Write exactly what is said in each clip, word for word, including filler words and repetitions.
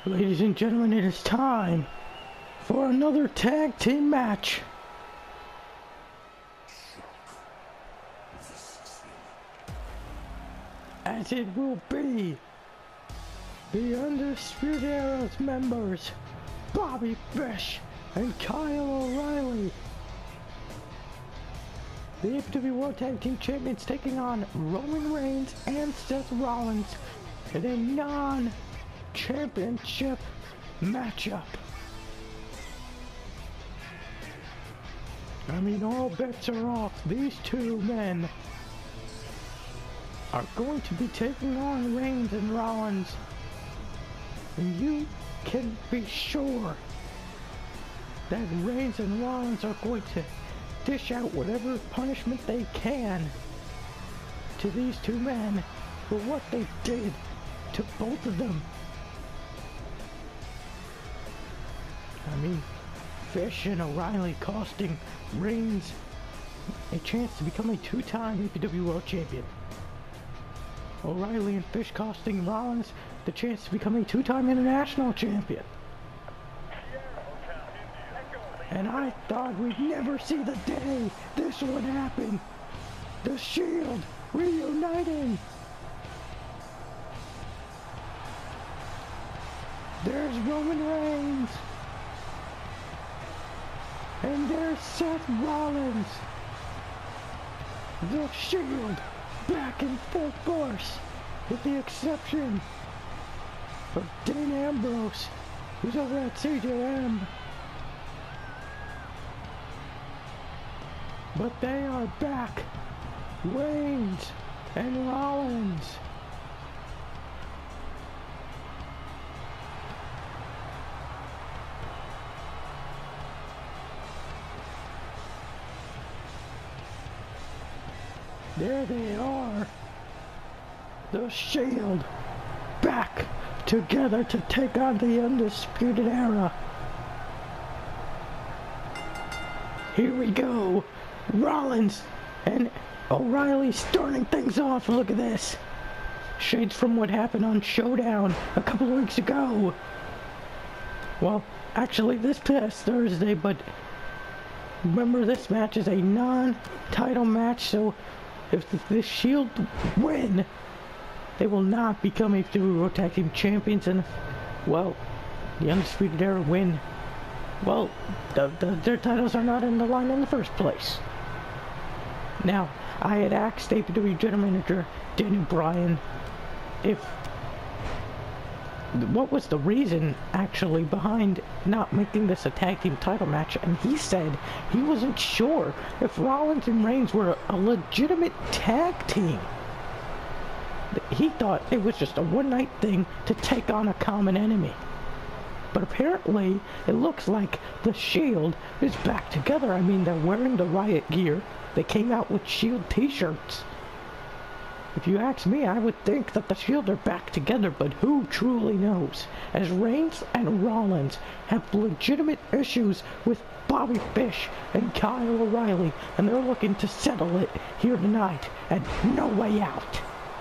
Ladies and gentlemen, it is time for another tag team match. As it will be the Undisputed Era's members, Bobby Fish and Kyle O'Reilly. The A P W World Tag Team Champions taking on Roman Reigns and Seth Rollins in a non-championship matchup. I mean, all bets are off. These two men are going to be taking on Reigns and Rollins, and you can be sure that Reigns and Rollins are going to dish out whatever punishment they can to these two men for what they did to both of them. I mean, Fish and O'Reilly costing Reigns a chance to become a two-time A P W World Champion. O'Reilly and Fish costing Rollins the chance to become a two-time International Champion. And I thought we'd never see the day this would happen. The Shield reuniting. There's Roman Reigns. And there's Seth Rollins. The Shield back in full force, with the exception of Dean Ambrose, who's over at C J M. But they are back. Reigns and Rollins. There they are. The Shield back together to take on the Undisputed Era. Here we go. Rollins and O'Reilly starting things off. Look at this. Shades from what happened on Showdown a couple of weeks ago. Well, actually this past Thursday, but remember, this match is a non-title match, so if the Shield win, they will not become A P W World Tag Team Champions, and, well, the Undisputed Era win. Well, the, the, their titles are not in the line in the first place. Now, I had asked A P W General Manager Daniel Bryan if what was the reason actually behind not making this a tag team title match, and he said he wasn't sure if Rollins and Reigns were a legitimate tag team. He thought it was just a one-night thing to take on a common enemy. But apparently, it looks like the Shield is back together. I mean, they're wearing the Riot gear. They came out with Shield t-shirts. If you ask me, I would think that the Shield are back together, but who truly knows? As Reigns and Rollins have legitimate issues with Bobby Fish and Kyle O'Reilly, and they're looking to settle it here tonight at No Way Out.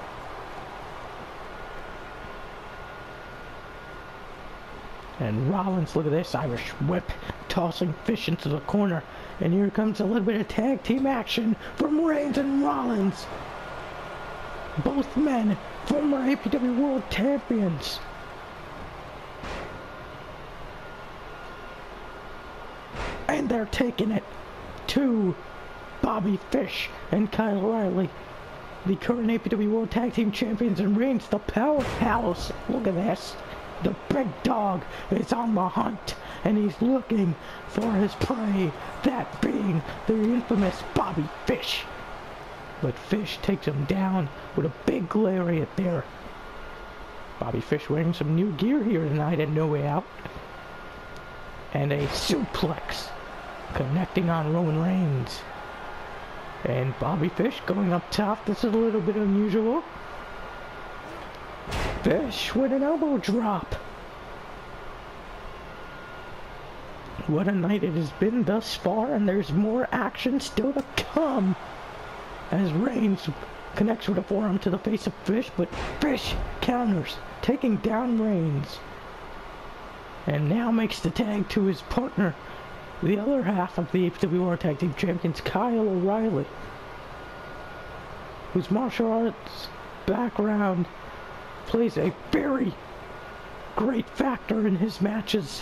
And Rollins, look at this, Irish whip, tossing Fish into the corner. And here comes a little bit of tag team action from Reigns and Rollins. Both men, former A P W World Champions. And they're taking it to Bobby Fish and Kyle O'Reilly, the current A P W World Tag Team Champions, and Reigns, the powerhouse. Look at this. The big dog is on the hunt, and he's looking for his prey, that being the infamous Bobby Fish. But Fish takes him down with a big lariat there. Bobby Fish wearing some new gear here tonight at No Way Out. And a suplex connecting on Roman Reigns. And Bobby Fish going up top. This is a little bit unusual. Fish with an elbow drop. What a night it has been thus far, and there's more action still to come. As Reigns connects with a forearm to the face of Fish, but Fish counters, taking down Reigns. And now makes the tag to his partner, the other half of the H W R Tag Team Champions, Kyle O'Reilly, whose martial arts background plays a very great factor in his matches,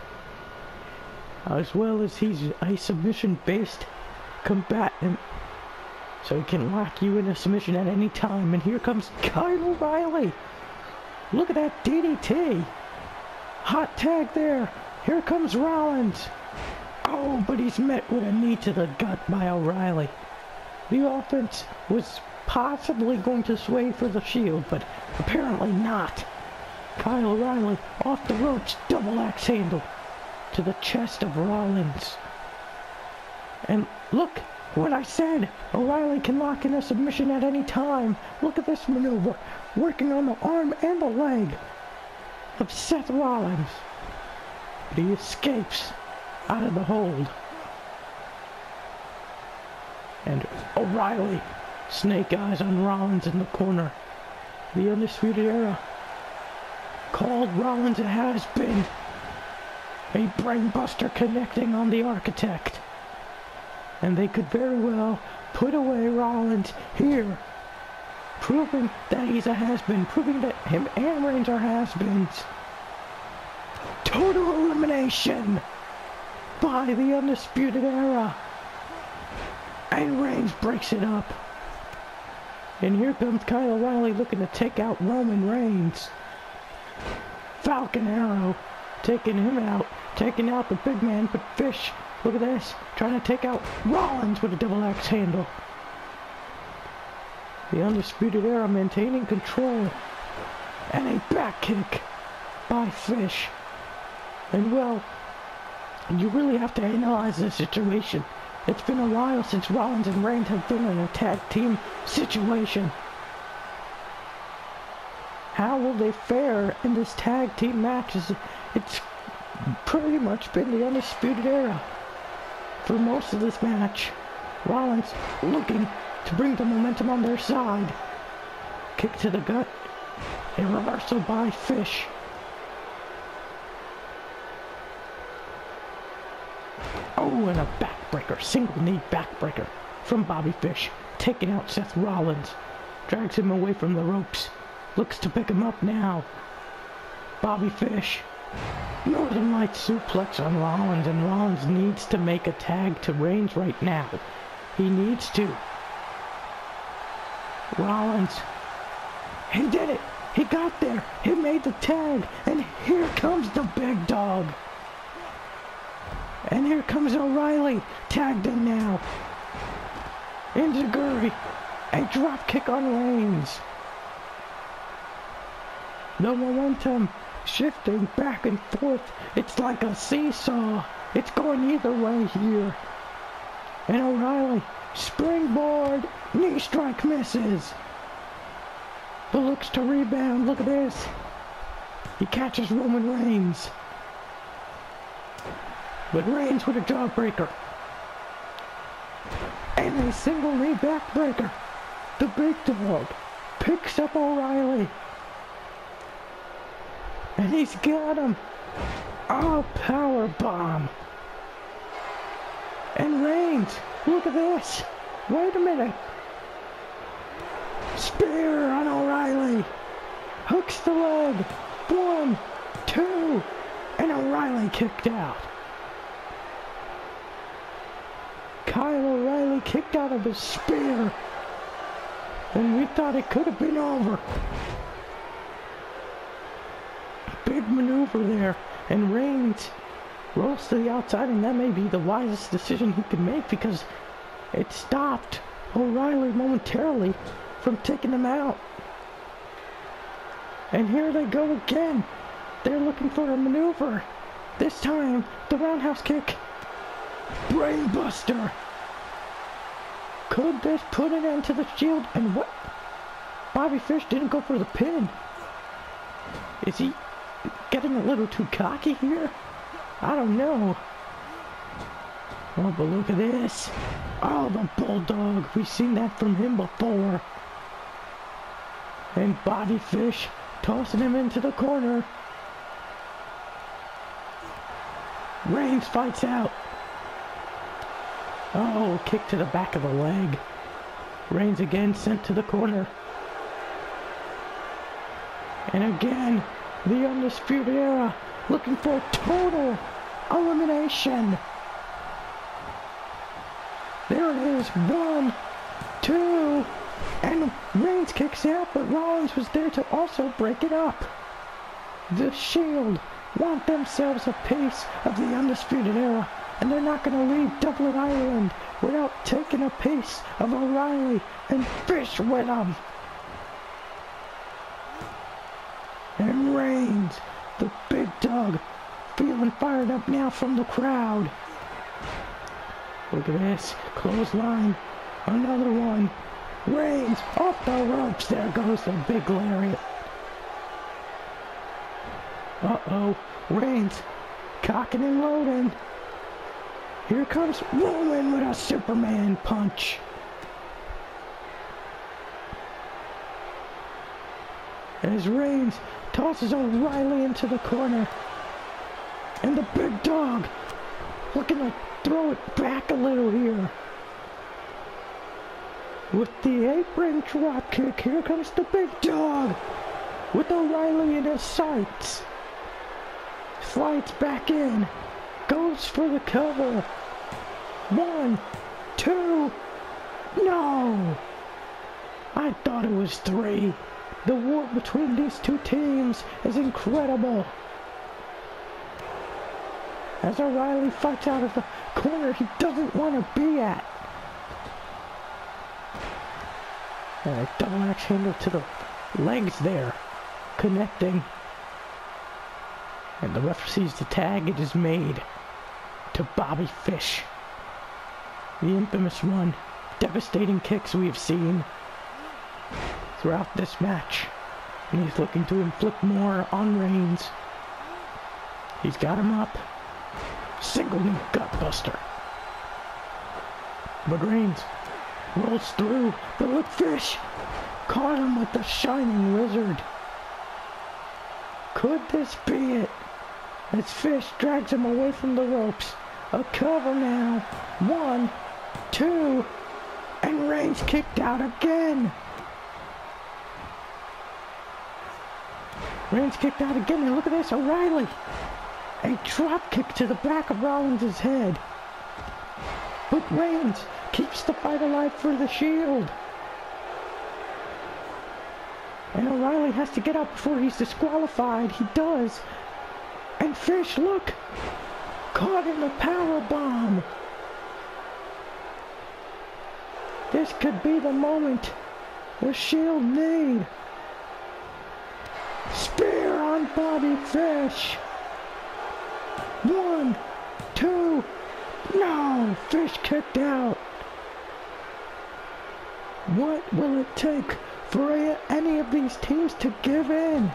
as well as he's a submission-based combatant, so he can lock you in a submission at any time. And here comes Kyle O'Reilly. Look at that D D T. Hot tag there. Here comes Rollins. Oh, but he's met with a knee to the gut by O'Reilly. The offense was possibly going to sway for the Shield, but apparently not. Kyle O'Reilly off the ropes, double axe handle to the chest of Rollins. And look what I said. O'Reilly can lock in a submission at any time. Look at this maneuver, working on the arm and the leg of Seth Rollins. But he escapes out of the hold. And O'Reilly, snake eyes on Rollins in the corner. The Undisputed Era called Rollins a has-been. A brainbuster connecting on the Architect. And they could very well put away Rollins here, proving that he's a has-been, proving that him and Reigns are has-beens. Total elimination by the Undisputed Era. And Reigns breaks it up. And here comes Kyle O'Reilly looking to take out Roman Reigns. Falcon Arrow taking him out, taking out the big man, but Fish, look at this, trying to take out Rollins with a double axe handle. The Undisputed Era maintaining control. And a back kick by Fish. And well, you really have to analyze this situation. It's been a while since Rollins and Reigns have been in a tag team situation. How will they fare in this tag team match? It's pretty much been the Undisputed Era for most of this match. Rollins looking to bring the momentum on their side. Kick to the gut. A reversal by Fish. Oh, and a backbreaker, single knee backbreaker from Bobby Fish, taking out Seth Rollins, drags him away from the ropes, looks to pick him up now. Bobby Fish, Northern Light suplex on Rollins, and Rollins needs to make a tag to Reigns right now. He needs to. Rollins, he did it, he got there, he made the tag, and here comes the big dog. And here comes O'Reilly, tagged in now. Enziguri, a drop kick on Reigns. The momentum shifting back and forth. It's like a seesaw. It's going either way here. And O'Reilly, springboard, knee strike misses. But looks to rebound, look at this. He catches Roman Reigns. But Reigns with a jawbreaker. And a single knee backbreaker. The big dog picks up O'Reilly. And he's got him. Oh, power bomb. And Reigns, look at this. Wait a minute. Spear on O'Reilly. Hooks the leg. One, two, and O'Reilly kicked out. Kyle O'Reilly kicked out of his spear, and we thought it could have been over. Big maneuver there, and Reigns rolls to the outside, and that may be the wisest decision he could make because it stopped O'Reilly momentarily from taking him out. And here they go again. They're looking for a maneuver. This time, the roundhouse kick. Brainbuster. Could this put an end to the Shield? And what? Bobby Fish didn't go for the pin. Is he getting a little too cocky here? I don't know. Oh, but look at this. Oh, the Bulldog. We've seen that from him before. And Bobby Fish tossing him into the corner. Reigns fights out. Oh, kick to the back of the leg. Reigns again sent to the corner. And again, the Undisputed Era looking for total elimination. There it is. One, two, and Reigns kicks out, but Rollins was there to also break it up. The Shield want themselves a piece of the Undisputed Era, and they're not going to leave Dublin, Ireland without taking a piece of O'Reilly and Fish with them. And Reigns, the big dog, feeling fired up now from the crowd. Look at this, clothesline, another one. Reigns off the ropes, there goes the big lariat. Uh-oh, Reigns cocking and loading. Here comes Roman with a Superman punch. As Reigns tosses O'Reilly into the corner. And the big dog looking to throw it back a little here. With the apron drop kick, here comes the big dog. With O'Reilly in his sights. Slides back in. Goes for the cover. One, two, no! I thought it was three. The war between these two teams is incredible. As O'Reilly fights out of the corner he doesn't want to be at. And a double axe handle to the legs there. Connecting. And the ref sees the tag. It is made to Bobby Fish. The infamous one. Devastating kicks we have seen throughout this match. And he's looking to inflict more on Reigns. He's got him up. Single knee gutbuster. But Reigns rolls through. But look, Fish caught him with the Shining Wizard. Could this be it? As Fish drags him away from the ropes. A cover now. One, two, and Reigns kicked out again. Reigns kicked out again, and look at this, O'Reilly. A drop kick to the back of Rollins' head. But Reigns keeps the fight alive for the Shield. And O'Reilly has to get up before he's disqualified. He does. And Fish, look, caught in the power bomb. This could be the moment the Shield need. Spear on Bobby Fish. One, two, no, Fish kicked out. What will it take for a, any of these teams to give in?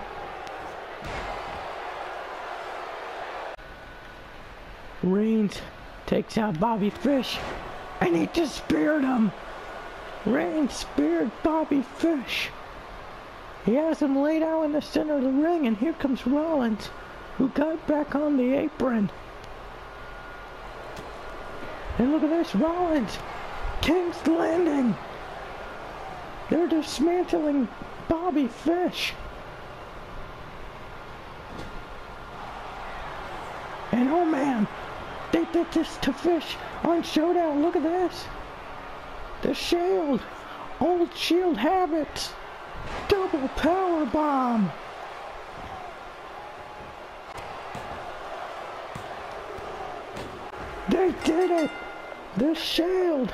Reigns takes out Bobby Fish, and he just speared him. Reigns speared Bobby Fish. He has him laid out in the center of the ring, and here comes Rollins, who got back on the apron. And look at this, Rollins, King's Landing. They're dismantling Bobby Fish. And oh man, they did this to Fish on Showdown. Look at this. The Shield, old Shield habits. Double power bomb. They did it. The Shield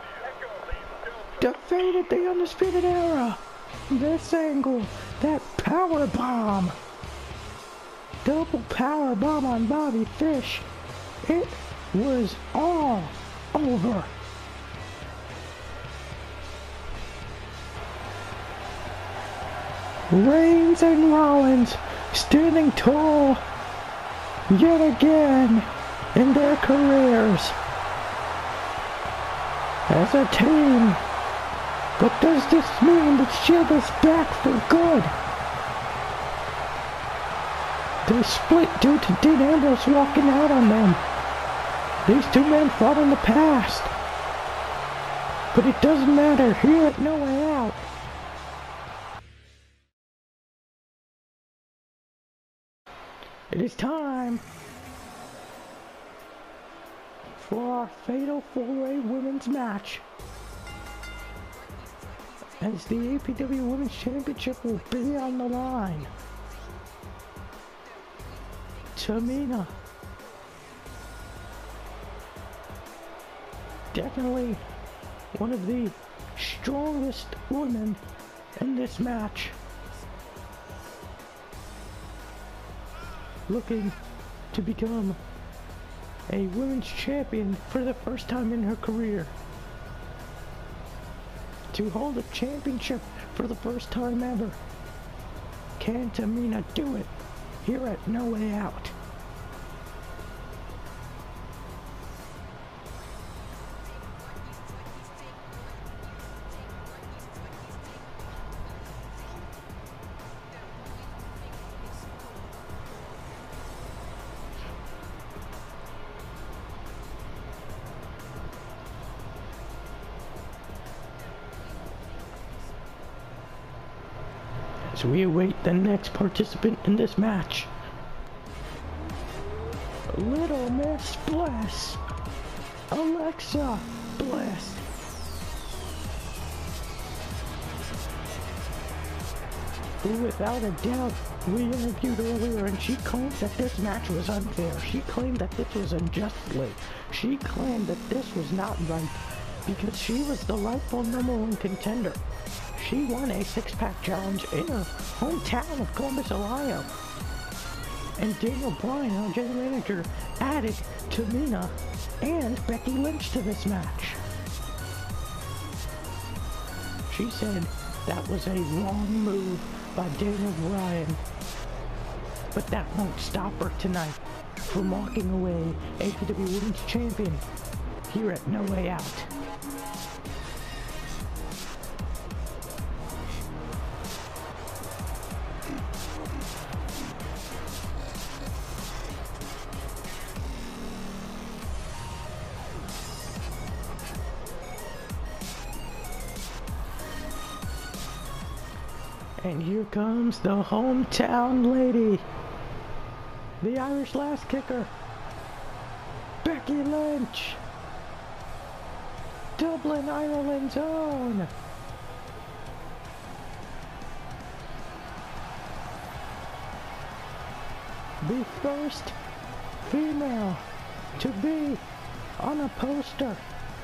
defeated the Undisputed Era. This angle, that power bomb. Double power bomb on Bobby Fish. It was all over. Reigns and Rollins standing tall yet again in their careers as a team. But does this mean the Shield is back for good? They split due to Dean Ambrose walking out on them. These two men fought in the past. But it doesn't matter here at No Way Out. It is time for our Fatal four-way Women's match, as the A P W Women's Championship will be on the line. Tamina, definitely one of the strongest women in this match, looking to become a women's champion for the first time in her career, to hold a championship for the first time ever. Can Tamina do it here at No Way Out? As we await the next participant in this match, Little Miss Bliss, Alexa Bliss. Who, without a doubt, we interviewed earlier, and she claims that this match was unfair. She claimed that this was unjust split. She claimed that this was not right because she was the rightful number one contender. She won a six-pack challenge in her hometown of Columbus, Ohio. And Daniel Bryan, our general manager, added Tamina and Becky Lynch to this match. She said that was a wrong move by Daniel Bryan. But that won't stop her tonight from walking away A P W Women's Champion here at No Way Out. And here comes the hometown lady, the Irish Lass Kicker, Becky Lynch, Dublin, Ireland's own. The first female to be on a poster,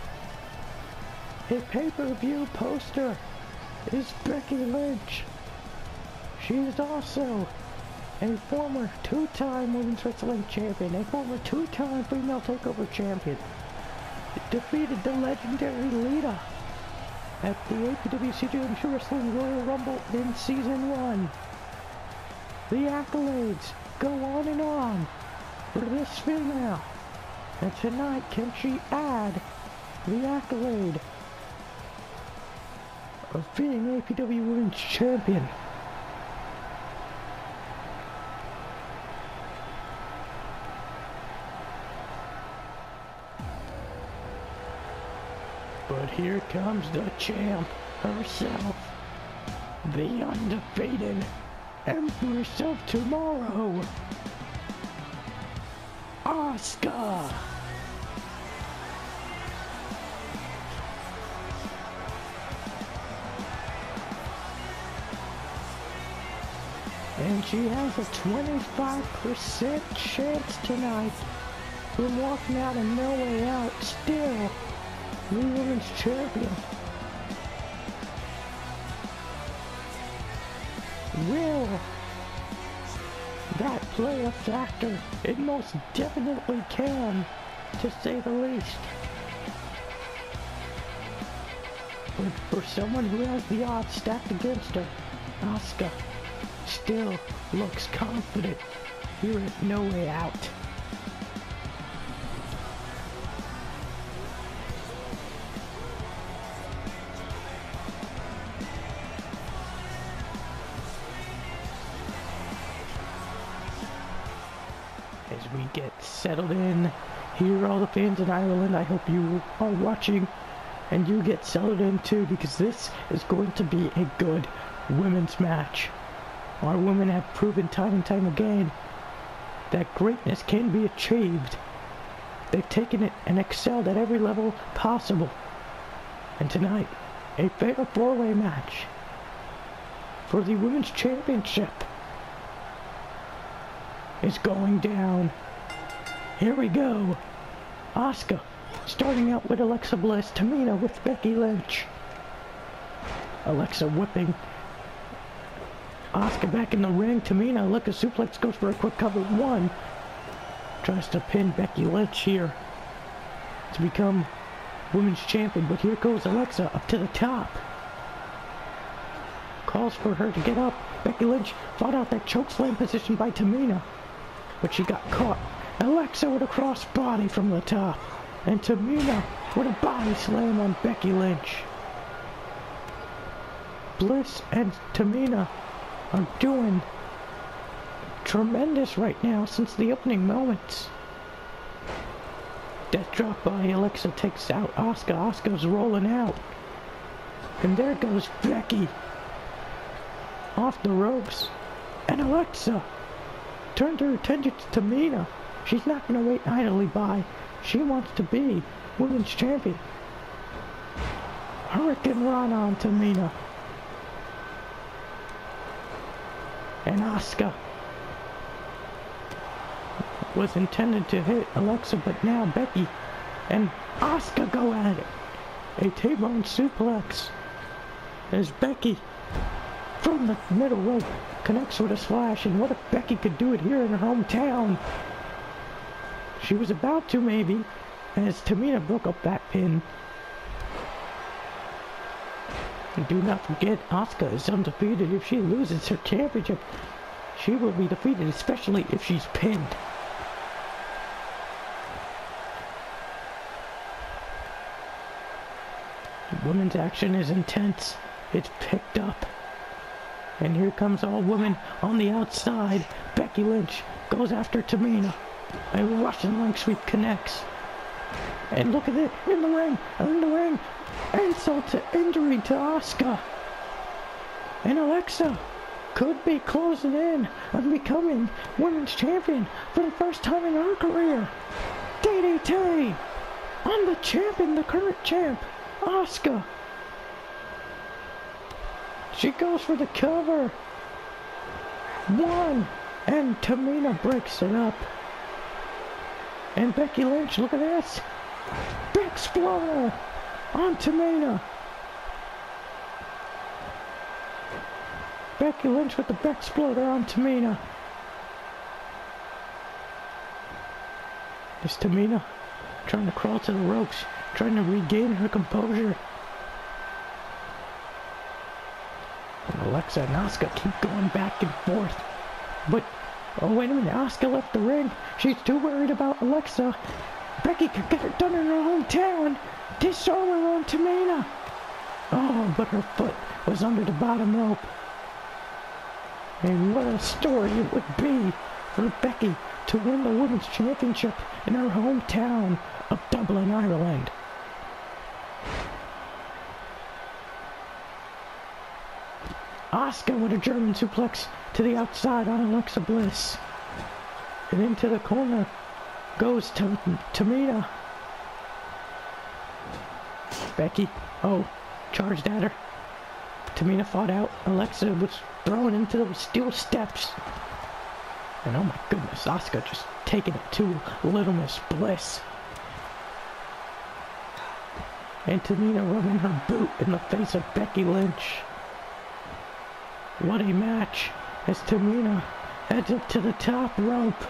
a pay-per-view poster, is Becky Lynch. She is also a former two-time Women's Wrestling Champion, a former two-time Female Takeover Champion. Defeated the legendary Lita at the A P W C G Wrestling Royal Rumble in Season one. The accolades go on and on for this female. And tonight, can she add the accolade of being A P W Women's Champion? But here comes the champ herself, the undefeated Empress of Tomorrow, Asuka. And she has a twenty-five percent chance tonight from walking out of No Way Out still the Women's Champion. Will that play a factor? It most definitely can, to say the least. But for someone who has the odds stacked against her, Asuka still looks confident here at No Way Out. as we get settled in here, all the fans in Ireland, I hope you are watching and you get settled in too, because this is going to be a good women's match. Our women have proven time and time again that greatness can be achieved. They've taken it and excelled at every level possible. And tonight, a fatal four-way match for the Women's Championship is going down. Here we go. Asuka starting out with Alexa Bliss. Tamina with Becky Lynch. Alexa whipping Asuka back in the ring. Tamina, look, a suplex, goes for a quick cover. One. Tries to pin Becky Lynch here to become Women's Champion. But here goes Alexa up to the top. Calls for her to get up. Becky Lynch fought out that chokeslam position by Tamina, but she got caught. Alexa with a cross body from the top. And Tamina with a body slam on Becky Lynch. Bliss and Tamina are doing tremendous right now since the opening moments. Death drop by Alexa takes out Asuka. Asuka's rolling out. And there goes Becky. Off the ropes. And Alexa turned her attention to Tamina. She's not going to wait idly by. She wants to be Women's Champion. Hurricane Rana on Tamina. And Asuka was intended to hit Alexa, but now Becky and Asuka go at it. A T-bone suplex as Becky from the middle rope connects with a slash. And what if Becky could do it here in her hometown? She was about to, maybe, as Tamina broke up that pin. And do not forget, Asuka is undefeated. If she loses her championship, she will be defeated, especially if she's pinned. The women's action is intense. It's picked up. And here comes all women on the outside. Becky Lynch goes after Tamina. A Russian leg sweep connects. And look at it, in the ring, in the ring. Insult to injury to Asuka. And Alexa could be closing in on becoming Women's Champion for the first time in her career. D D T on the champion, the current champ, Asuka. She goes for the cover. One. And Tamina breaks it up. And Becky Lynch, look at this. Big exploder on Tamina. Becky Lynch with the back exploder on Tamina. Is Tamina trying to crawl to the ropes, trying to regain her composure. And Alexa and Asuka keep going back and forth. But, oh wait a minute, Asuka left the ring. She's too worried about Alexa. Becky could get it done in her hometown. Disarm her on Tamina. Oh, but her foot was under the bottom rope. And what a story it would be for Becky to win the Women's Championship in her hometown of Dublin, Ireland. Asuka with a German suplex to the outside on Alexa Bliss. And into the corner goes to Tamina. Becky, oh, charged at her. Tamina fought out. Alexa was thrown into those steel steps. And oh my goodness, Asuka just taking it to Little Miss Bliss. And Tamina rubbing her boot in the face of Becky Lynch. What a match as Tamina heads up to the top rope.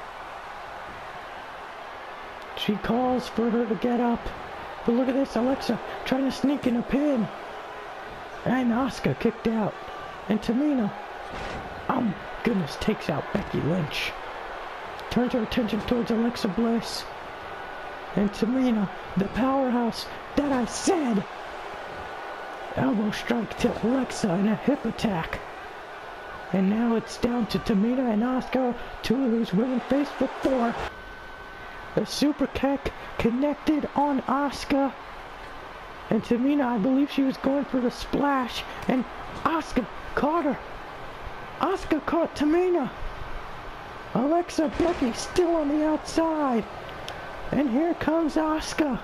She calls for her to get up. But look at this, Alexa trying to sneak in a pin. And Asuka kicked out. And Tamina, oh goodness, takes out Becky Lynch. Turns her attention towards Alexa Bliss. And Tamina, the powerhouse that I said. Elbow strike to Alexa and a hip attack. And now it's down to Tamina and Asuka, two of these women faced before. A super kick connected on Asuka. And Tamina, I believe she was going for the splash. And Asuka caught her. Asuka caught Tamina. Alexa Becky still on the outside. And here comes Asuka.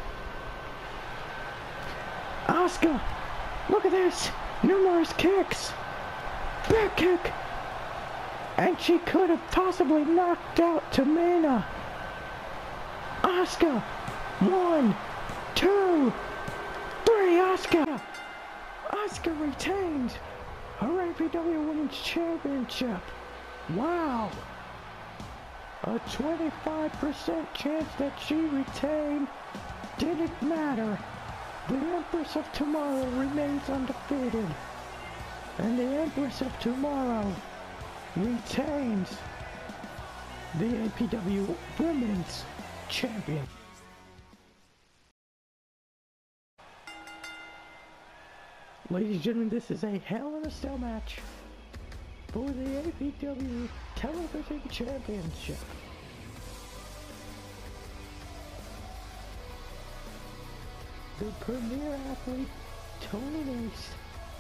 Asuka, look at this. Numerous kicks. Back kick. And she could have possibly knocked out Tamina. Asuka. One, two, three. Asuka. Asuka retains her A P W Women's Championship. Wow. A twenty-five percent chance that she retained. Didn't matter. The Empress of Tomorrow remains undefeated. And the Empress of Tomorrow retains the A P W Women's Champion. Ladies and gentlemen, this is a Hell in a Cell match for the A P W Television Championship. The premier athlete, Tony Nese,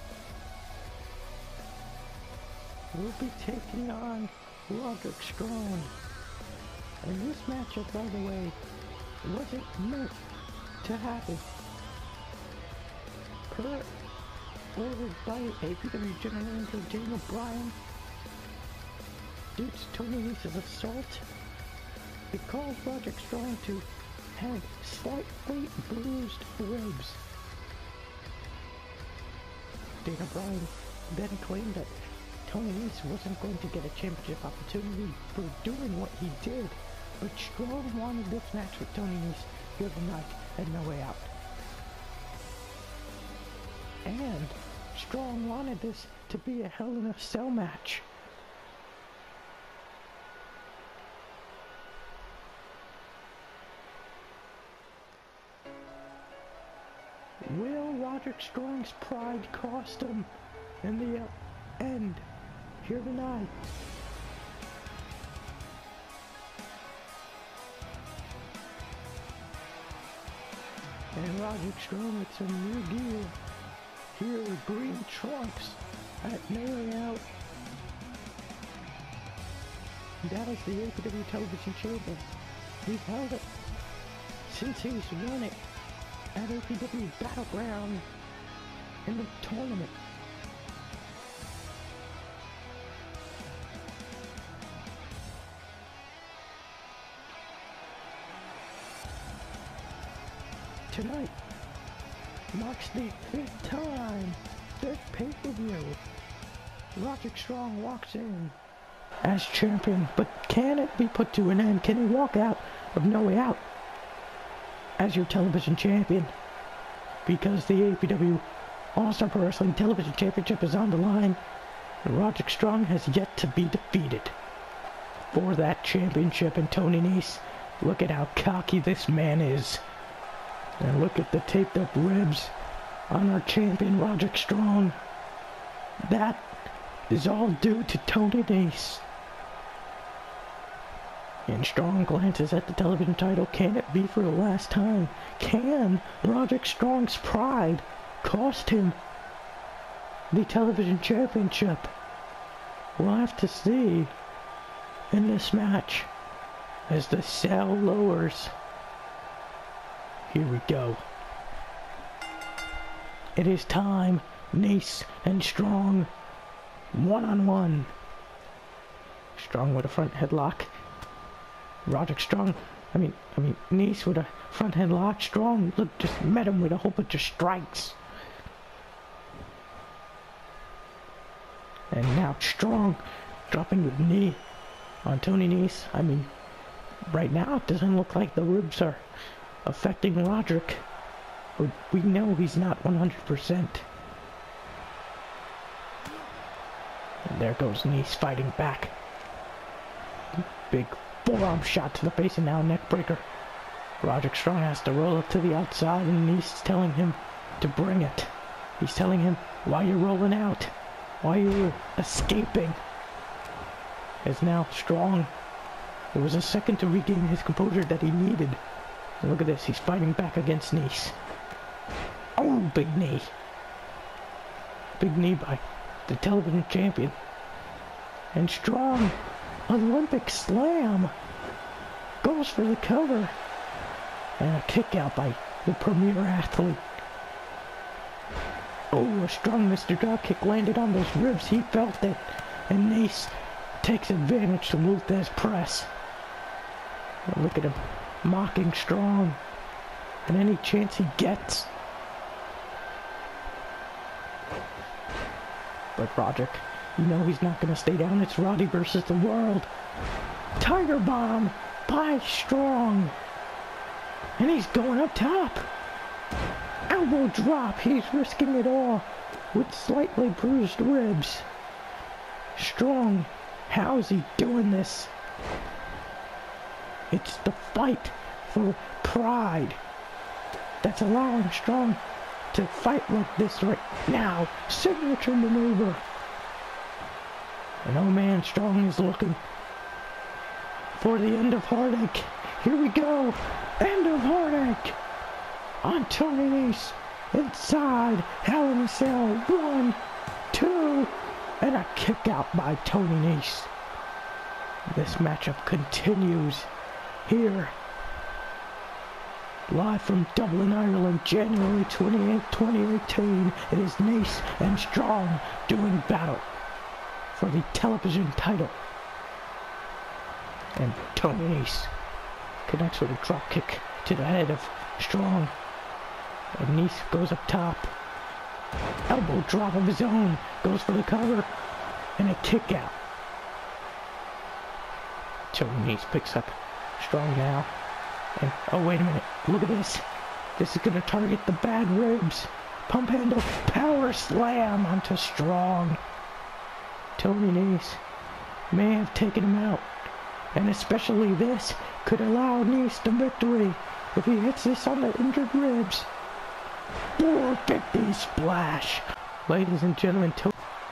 will be taking on Roderick Strong. And this matchup, by the way, wasn't meant to happen. Per ordered by A P W General Manager Daniel Bryan, due to Tony Nese's assault, it caused Roderick Strong to have slightly bruised ribs. Daniel Bryan then claimed that Tony Nese wasn't going to get a championship opportunity for doing what he did, but Strong wanted this match with Tony Nese here tonight at No Way Out. And Strong wanted this to be a Hell in a Cell match. Will Roderick Strong's pride cost him in the end here tonight? And Roderick Strong with some new gear here with green trunks at No Way Out. That is the A P W Television Champion. He's held it since he's won it at A P W Battleground in the tournament. Tonight marks the fifth time, fifth pay-per-view. Roderick Strong walks in as champion, but can it be put to an end? Can he walk out of No Way Out as your television champion? Because the A P W All-Star Pro Wrestling Television Championship is on the line, and Roderick Strong has yet to be defeated for that championship. And Tony Nese, look at how cocky this man is. And look at the taped up ribs on our champion Roderick Strong. That is all due to Tony Nese. And Strong glances at the television title. Can it be for the last time? Can Roderick Strong's pride cost him the television championship? We'll have to see in this match as the cell lowers. Here we go. It is time. Nese and Strong one-on-one. Strong with a front headlock. Roderick Strong, I mean, I mean, Nese with a front headlock. Strong, look, just met him with a whole bunch of strikes. And now Strong dropping the knee on Tony Nese. I mean, right now it doesn't look like the ribs are affecting Roderick, but we know he's not one hundred percent. And there goes Nese fighting back. Big forearm shot to the face and now neck breaker. Roderick Strong has to roll up to the outside and Nese is telling him to bring it. He's telling him, while you're rolling out, Why you were escaping is now strong. It was a second to regain his composure that he needed. And look at this, he's fighting back against Nese. Oh, big knee. Big knee by the television champion. And Strong, Olympic slam. Goes for the cover. And a kick out by the premier athlete. Oh, a strong Mister Dropkick landed on those ribs. He felt it. And Nese takes advantage to Lou Thesz press. And look at him mocking Strong. And any chance he gets. But Roderick, you know he's not going to stay down. It's Roddy versus the world. Tiger bomb by Strong. And he's going up top. Elbow drop. He's risking it all with slightly bruised ribs. Strong. How's he doing this? It's the fight for pride that's allowing Strong to fight like this right now. Signature maneuver. And oh man, Strong is looking for the end of Heartache. Here we go. End of Heartache. On Tony Nese. Inside. Hell in a Cell. One, two, and a kick out by Tony Nese. This matchup continues here. Live from Dublin, Ireland, January twenty-eighth, twenty eighteen. It is Nese and Strong doing battle for the television title. And Tony Nese connects with a drop kick to the head of Strong. And Nese goes up top. Elbow drop of his own. Goes for the cover. And a kick out. Tony Nese picks up Strong now. And, oh wait a minute. Look at this. This is going to target the bad ribs. Pump handle power slam onto Strong. Tony Nese may have taken him out. And especially this could allow Nese the victory if he hits this on the injured ribs. four fifty splash. Ladies and gentlemen, to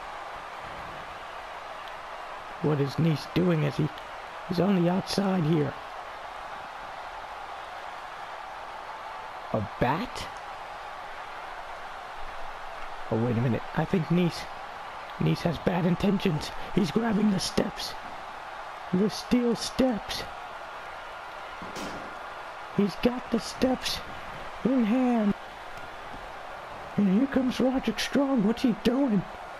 what is Nese doing as he is on the outside here? A bat? Oh, wait a minute. I think Nese, Nese has bad intentions. He's grabbing the steps. The steel steps. He's got the steps in hand. And here comes Roderick Strong. What's he doing?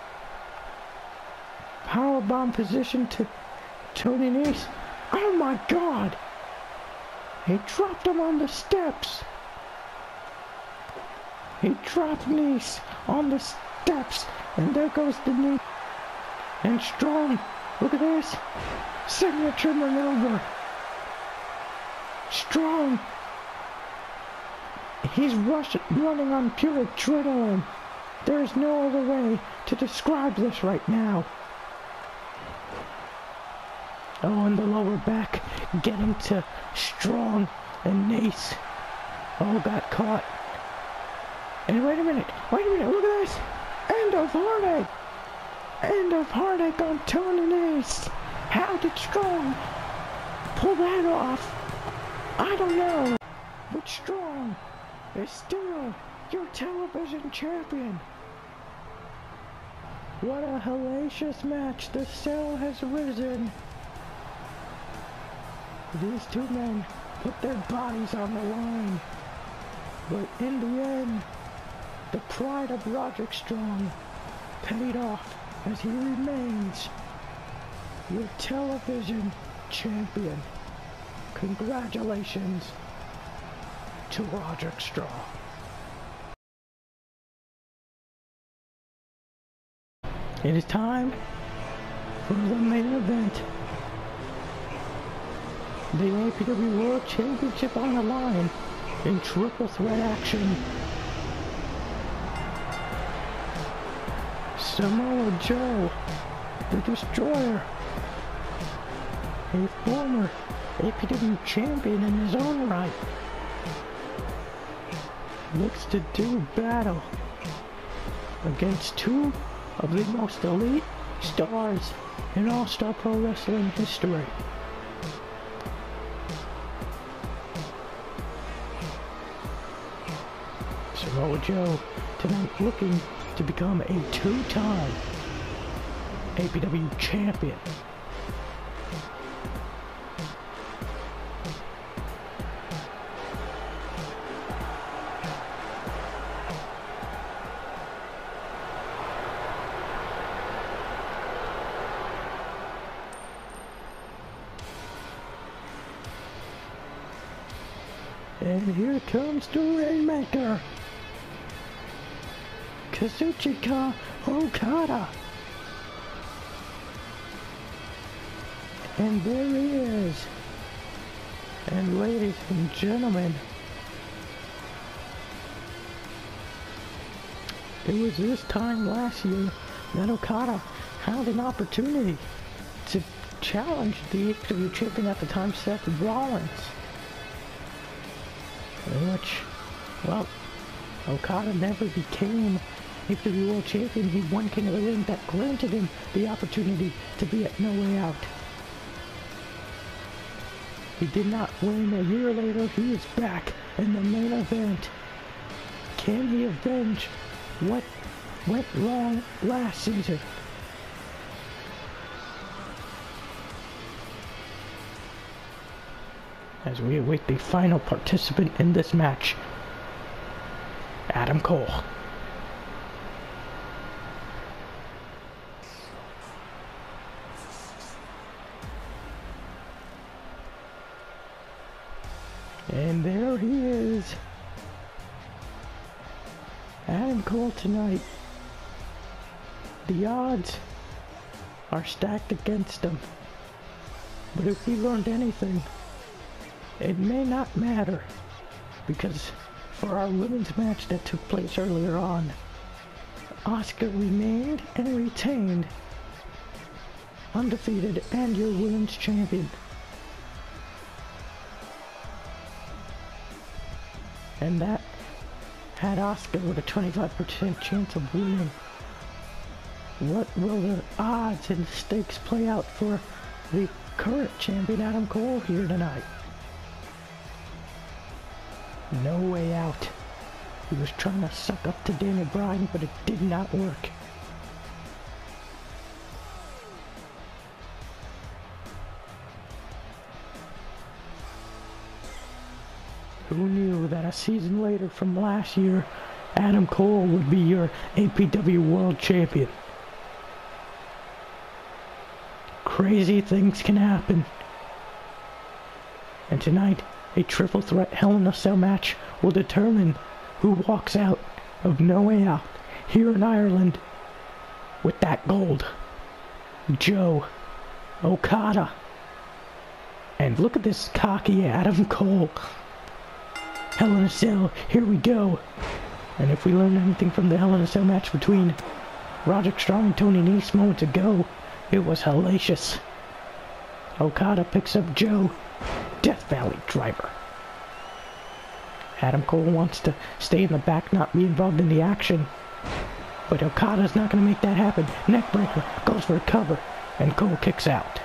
Powerbomb position to Tony Nese. Oh my God! He dropped him on the steps. He dropped Nese on the steps. And there goes the knee. And Strong, look at this. Signature maneuver. Strong. He's rushing, running on pure adrenaline. There's no other way to describe this right now. Oh, and the lower back getting to Strong and Nese. Oh, got caught. And wait a minute, wait a minute, look at this. End of Heartache. End of Heartache on Tony Nese. How did Strong pull that off? I don't know. But Strong is still your television champion. What a hellacious match. The Cell has risen. These two men put their bodies on the line. But in the end, the pride of Roderick Strong paid off as he remains your television champion. Congratulations to Roderick Strong. It is time for the main event. The A P W World Championship on the line in triple threat action. Samoa Joe, the Destroyer, a former A P W champion in his own right, looks to do battle against two of the most elite stars in All-Star Pro Wrestling history. Samoa Joe tonight looking to become a two-time A P W champion. And here comes the Rainmaker, Kazuchika Okada. And there he is. And ladies and gentlemen, it was this time last year that Okada had an opportunity to challenge the A P W champion at the time, Seth Rollins. In which, well, Okada never became A P W World Champion. He won King of the Ring that granted him the opportunity to be at No Way Out. He did not win. A year later, he is back in the main event. Can he avenge what went wrong last season? As we await the final participant in this match, Adam Cole. And there he is. Adam Cole tonight. The odds are stacked against him. But if we learned anything, it may not matter, because for our women's match that took place earlier on, Asuka remained and retained undefeated and your women's champion. And that had Asuka with a twenty-five percent chance of winning. What will the odds and stakes play out for the current champion Adam Cole here tonight? No Way Out. He was trying to suck up to Daniel Bryan, but it did not work. Who knew that a season later from last year, Adam Cole would be your A P W World Champion? Crazy things can happen. And tonight, a triple threat Hell in a Cell match will determine who walks out of No Way Out here in Ireland with that gold. Joe, Okada, and look at this cocky Adam Cole. Hell in a Cell, here we go. And if we learned anything from the Hell in a Cell match between Roderick Strong and Tony Nese moments ago, it was hellacious. Okada picks up Joe, Death Valley Driver. Adam Cole wants to stay in the back, not be involved in the action. But Okada's not going to make that happen. Neckbreaker goes for a cover, and Cole kicks out.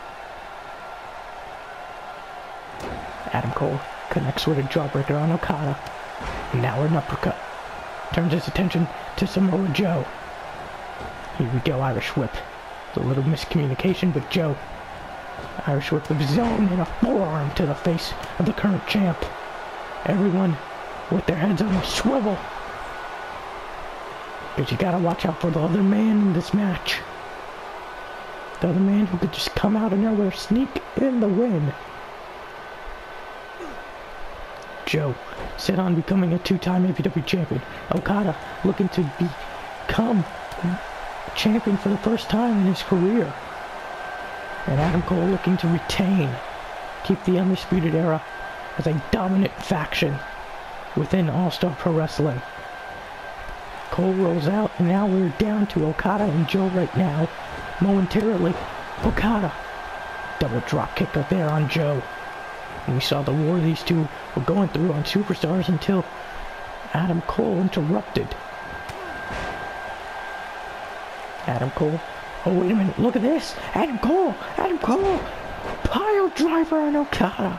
Adam Cole connects with a jawbreaker on Okada. And now an uppercut. Turns his attention to Samoa Joe. Here we go, Irish Whip. It's a little miscommunication, but Joe. Irish Whip of his own and a forearm to the face of the current champ. Everyone with their heads on a swivel. Because you gotta watch out for the other man in this match. The other man who could just come out of nowhere, sneak in the win. Joe, set on becoming a two-time A P W champion. Okada looking to become champion for the first time in his career. And Adam Cole looking to retain, keep the Undisputed Era as a dominant faction within All-Star Pro Wrestling. Cole rolls out, and now we're down to Okada and Joe right now. Momentarily, Okada, double drop kick up there on Joe. And we saw the war these two were going through on Superstars until Adam Cole interrupted. Adam Cole. Oh, wait a minute. Look at this. Adam Cole. Adam Cole. Pile driver on Okada.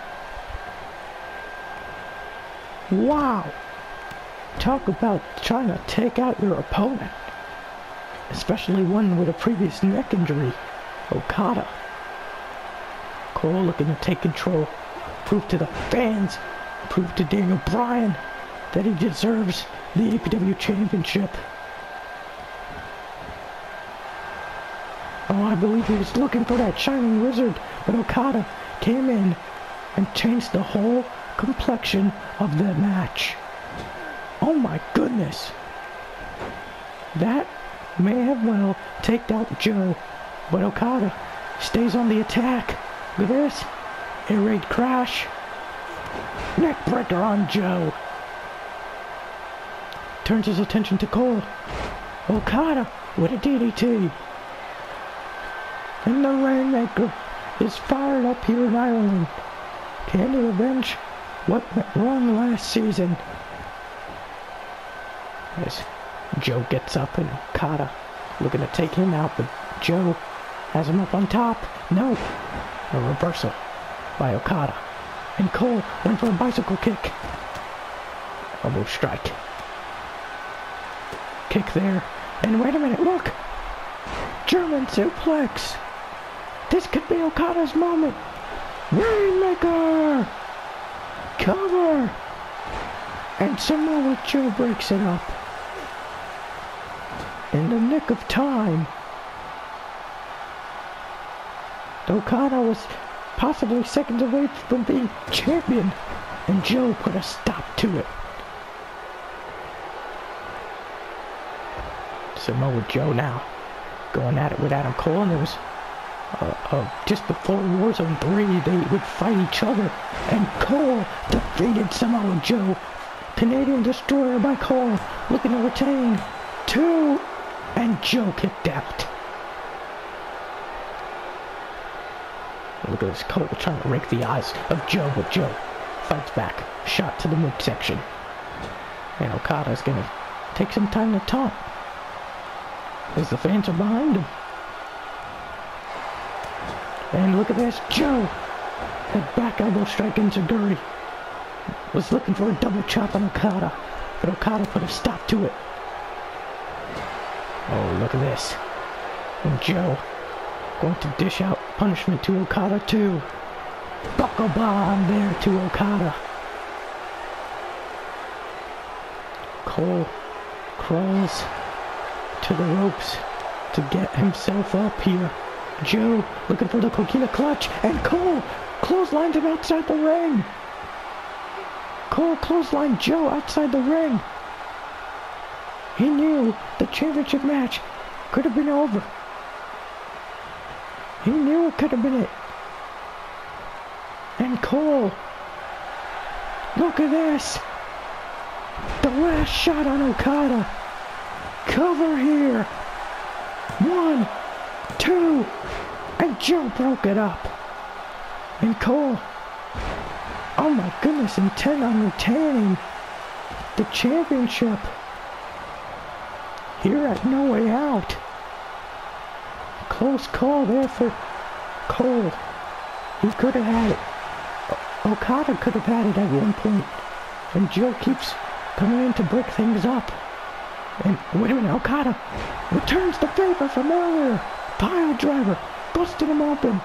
Wow. Talk about trying to take out your opponent. Especially one with a previous neck injury. Okada. Cole looking to take control. Prove to the fans. Prove to Daniel Bryan that he deserves the A P W Championship. Oh, I believe he was looking for that Shining Wizard, but Okada came in and changed the whole complexion of the match. Oh my goodness. That may have well taken out Joe, but Okada stays on the attack. Look at this. Air raid crash. Neckbreaker on Joe. Turns his attention to Cole. Okada with a D D T. And the Rainmaker is fired up here in Ireland. Can he avenge what went wrong last season? As Joe gets up and Okada looking to take him out, but Joe has him up on top. No. A reversal by Okada. And Cole went for a bicycle kick. Elbow strike. Kick there. And wait a minute, look! German suplex! This could be Okada's moment! Rainmaker! Cover! And Samoa Joe breaks it up. In the nick of time. Okada was possibly seconds away from being champion, and Joe put a stop to it. Samoa Joe now going at it with Adam Cole, and there was uh, uh, just before Warzone three they would fight each other, and Cole defeated Samoa Joe. Canadian Destroyer by Cole, looking to retain. Two, and Joe kicked out. Look at this, Cole trying to rake the eyes of Joe, but Joe fights back. Shot to the midsection. And Okada's gonna take some time to taunt, as the fans are behind him. And look at this, Joe! That back elbow strike into Guri. Was looking for a double chop on Okada, but Okada put a stop to it. Oh, look at this. And Joe going to dish out punishment to Okada too. Buckle bomb there to Okada. Cole crawls to the ropes to get himself up here. Joe looking for the Coquina clutch, and Cole clotheslines him outside the ring. Cole clotheslined Joe outside the ring. He knew the championship match could have been over. He knew it could have been it. And Cole, look at this. The last shot on Okada. Cover here. One, two, and Joe broke it up. And Cole, oh my goodness, intent on retaining the championship here at No Way Out. Close call there for Cole. He could have had it. O- Okada could have had it at one point. And Joe keeps coming in to break things up. And wait a minute, Okada returns the favor from earlier. Pile driver, busted him open.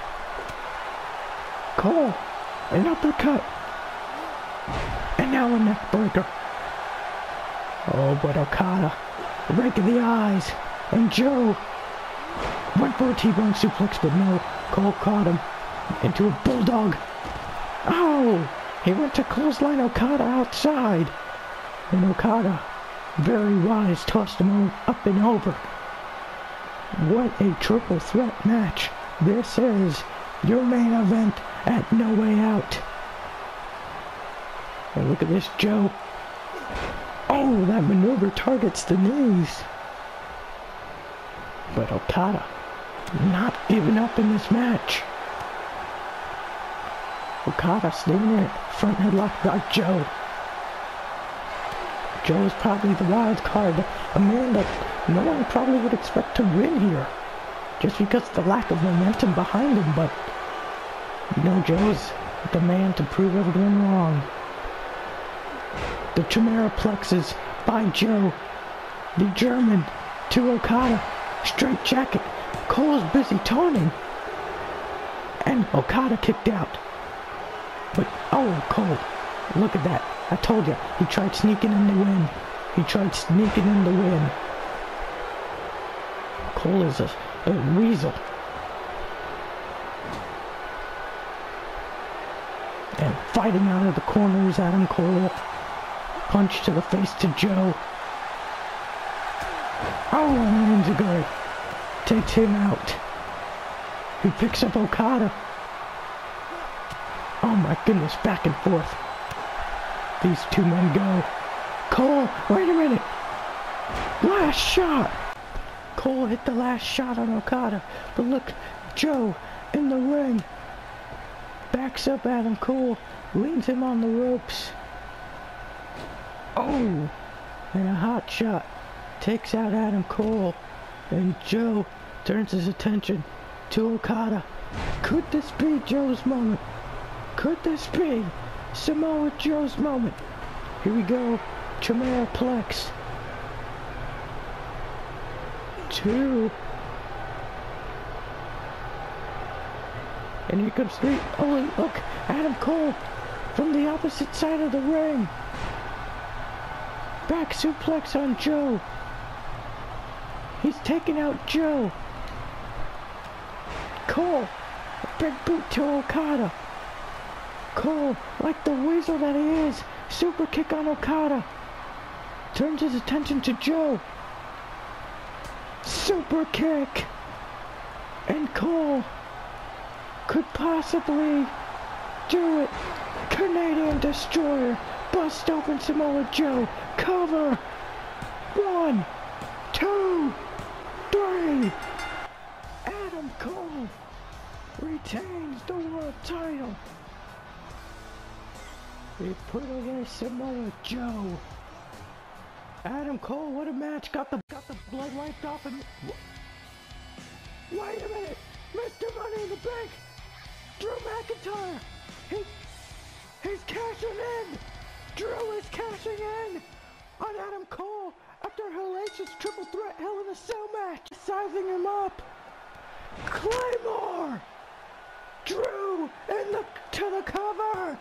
Cole, an uppercut. And now a neck breaker. Oh, but Okada, rake of the eyes. And Joe went for a T-bone suplex, but no. Cole caught him into a bulldog. Oh, he went to clothesline Okada outside. And Okada, very wise, tossed him up and over. What a triple threat match. This is your main event at No Way Out. And look at this, Joe. Oh, that maneuver targets the knees. But Okada not giving up in this match. Okada staying there, front headlock by Joe. Joe is probably the wild card, a man that no one probably would expect to win here, just because of the lack of momentum behind him, but you know, Joe's the man to prove everyone wrong. The Chimera plexes by Joe, the German, to Okada, straight jacket, Cole's busy taunting, and Okada kicked out. But, oh, Cole, look at that. I told you, he tried sneaking in the win. He tried sneaking in the win. Cole is a, a weasel. And fighting out of the corners, Adam Cole. Punch to the face to Joe. Oh, and Enzuigiri takes him out. He picks up Okada. Oh my goodness, back and forth. These two men go. Cole, wait a minute. Last shot. Cole hit the last shot on Okada. But look, Joe in the ring. Backs up Adam Cole. Leans him on the ropes. Oh, and a hot shot. Takes out Adam Cole. And Joe turns his attention to Okada. Could this be Joe's moment? Could this be Samoa Joe's moment? Here we go. Chimera Plex. Two. And here comes three. Oh, and look. Adam Cole from the opposite side of the ring. Back suplex on Joe. He's taking out Joe. Cole. A big boot to Okada. Cole, like the weasel that he is, super kick on Okada. Turns his attention to Joe. Super kick. And Cole could possibly do it. Canadian Destroyer. Bust open Samoa Joe. Cover. One, two, three. Adam Cole retains the world title. He put away Samoa Joe. Adam Cole, what a match. Got the got the blood wiped off him. Wait a minute. Mister Money in the Bank. Drew McIntyre. He, he's cashing in. Drew is cashing in on Adam Cole after Hellacious triple threat Hell in a Cell match. Sizing him up. Claymore. Drew in the to the cover.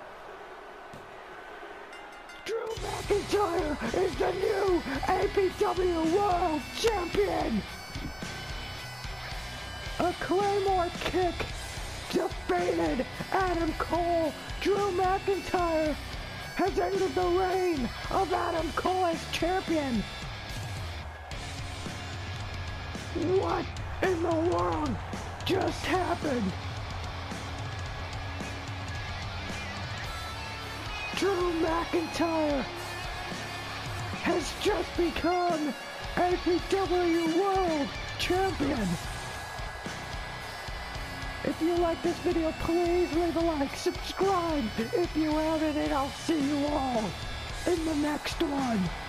Drew McIntyre is the new A P W World Champion! A Claymore kick defeated Adam Cole. Drew McIntyre has ended the reign of Adam Cole as champion. What in the world just happened? Drew McIntyre has just become A P W World Champion. If you like this video, please leave a like, subscribe if you haven't, and I'll see you all in the next one.